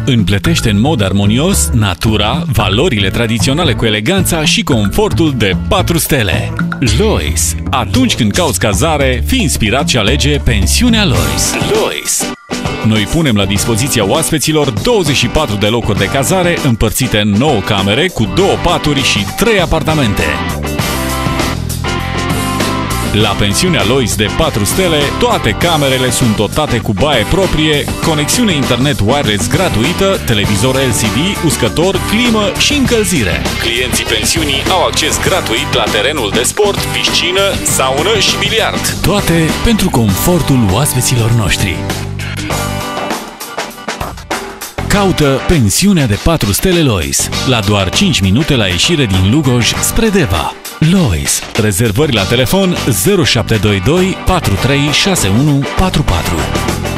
Împletește în mod armonios natura, valorile tradiționale cu eleganța și confortul de 4 stele. Lois. Atunci când cauți cazare, fii inspirat și alege pensiunea Lois. Lois. Noi punem la dispoziția oaspeților 24 de locuri de cazare împărțite în 9 camere cu 2 paturi și 3 apartamente. La pensiunea Lois de 4 stele, toate camerele sunt dotate cu baie proprie, conexiune internet wireless gratuită, televizor LCD, uscător, climă și încălzire. Clienții pensiunii au acces gratuit la terenul de sport, piscină, saună și biliard. Toate pentru confortul oaspeților noștri. Caută pensiunea de 4 stele Lois, la doar 5 minute la ieșire din Lugoj spre Deva. Lois. Rezervări la telefon 0722 436144.